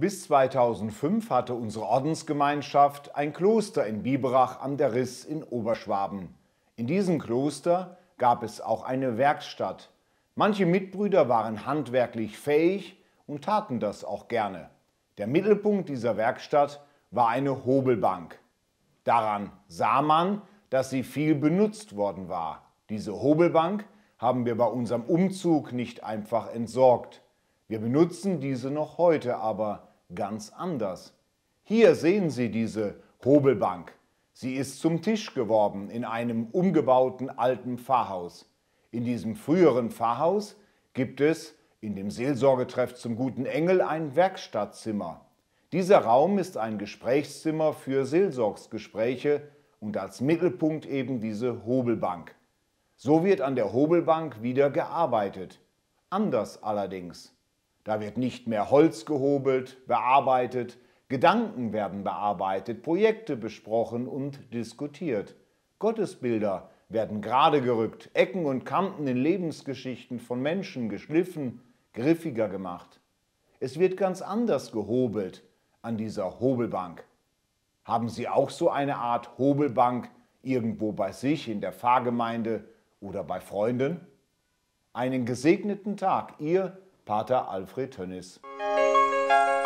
Bis 2005 hatte unsere Ordensgemeinschaft ein Kloster in Biberach an der Riß in Oberschwaben. In diesem Kloster gab es auch eine Werkstatt. Manche Mitbrüder waren handwerklich fähig und taten das auch gerne. Der Mittelpunkt dieser Werkstatt war eine Hobelbank. Daran sah man, dass sie viel benutzt worden war. Diese Hobelbank haben wir bei unserem Umzug nicht einfach entsorgt. Wir benutzen diese noch heute, aber ganz anders. Hier sehen Sie diese Hobelbank. Sie ist zum Tisch geworden in einem umgebauten alten Pfarrhaus. In diesem früheren Pfarrhaus gibt es in dem Seelsorgetreff zum Guten Engel ein Werkstattzimmer. Dieser Raum ist ein Gesprächszimmer für Seelsorgsgespräche und als Mittelpunkt eben diese Hobelbank. So wird an der Hobelbank wieder gearbeitet. Anders allerdings. Da wird nicht mehr Holz gehobelt, bearbeitet, Gedanken werden bearbeitet, Projekte besprochen und diskutiert. Gottesbilder werden gerade gerückt, Ecken und Kanten in Lebensgeschichten von Menschen geschliffen, griffiger gemacht. Es wird ganz anders gehobelt an dieser Hobelbank. Haben Sie auch so eine Art Hobelbank irgendwo bei sich in der Pfarrgemeinde oder bei Freunden? Einen gesegneten Tag, Ihr Pater Alfred Tönnis.